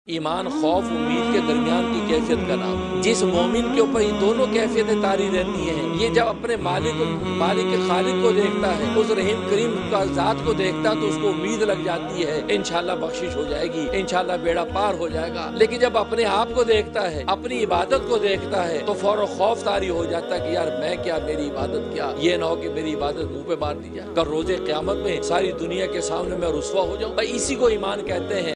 ईमान खौफ उम्मीद के दरमियान की कैफियत का नाम। जिस मोमिन के ऊपर ये दोनों कैफियतें तारी रहती हैं, ये जब अपने मालिक खालिक को देखता है, उस रहीम करीम का ज़ात को देखता है, तो उसको उम्मीद लग जाती है इंशाल्लाह बख्शिश हो जाएगी, इंशाल्लाह बेड़ा पार हो जाएगा। लेकिन जब अपने आप को देखता है, अपनी इबादत को देखता है, तो फौरन खौफ तारी हो जाता है कि यार मैं क्या, मेरी इबादत क्या, ये ना हो कि मेरी इबादत मुंह पे मार दी जाए, कल रोजे क़यामत में सारी दुनिया के सामने मैं रुस्वा हो जाऊं। इसी को ईमान कहते हैं।